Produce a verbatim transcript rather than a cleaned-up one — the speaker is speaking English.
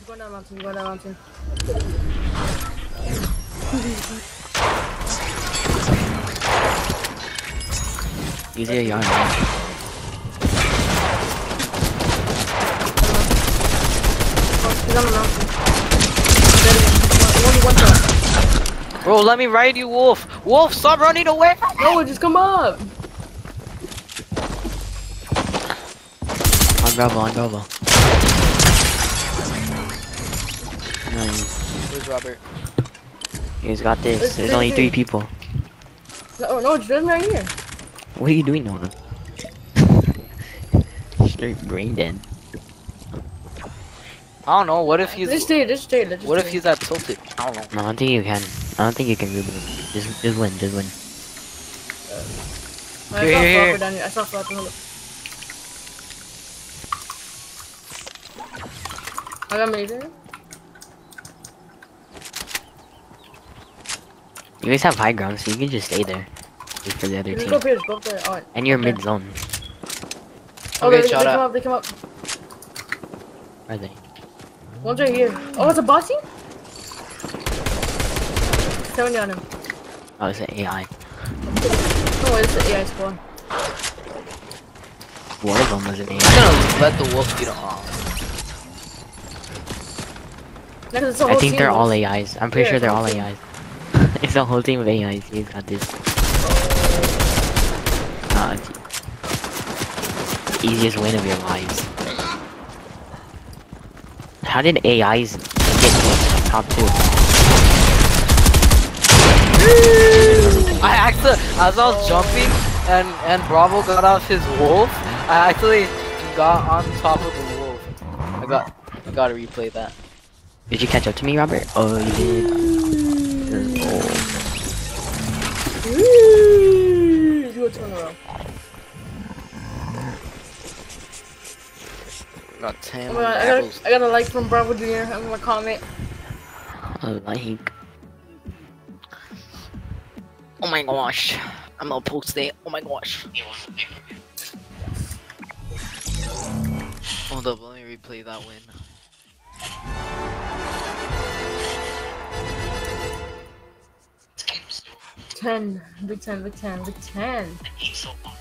Go down mountain, go down mountain. Use your yarn. He's on the mountain. Only one shot. Bro, let me ride you, Wolf. Wolf, stop running away. No, just come up. On Bravo, on Bravo. Nice. Where's Robert? He's got this. There's There's three, only three. three people. No, no, just right here. What are you doing, Nolan? Straight brain dead. I don't know. What if he's? Just stay, just stay. Just What if stay. he's at tilted? I don't know. No, I don't think you can. I don't think you can reboot. Just, just win, just win. I Here, saw here, Flopper here. down here. I saw Flopper. Hold up. I got Mazer. You guys have high ground, so you can just stay there. Wait for the other Just team. go up here, just go up there. Oh, And you're okay. mid zone. Oh, Okay, they, they shout come out. up, they come up. Are they? One's right here. Oh, it's a bossy? seventy on him. Oh, it's an A I. No, it's the A I squad. One of them was an A I'm I. gonna let the wolf get off. Yeah, 'cause it's a I whole think team. they're all A Is. I'm pretty Yeah, sure they're whole all team. A Is. It's a whole team of A Is. He's got this. Uh, it's easiest win of your lives. How did A Is get to top two? I actually, as I was jumping and and Bravo got off his wolf, I actually got on top of the wolf. I got, I gotta replay that. Did you catch up to me, Robert? Oh, you did. Oh. Do a two in a row. Got ten. Oh my god, I got, a, I got a like from Bravo Junior I'm gonna comment. Oh, like. Oh my gosh. I'm gonna post it. Oh my gosh. Hold up, let me replay that win. ten, big ten, big ten, big ten.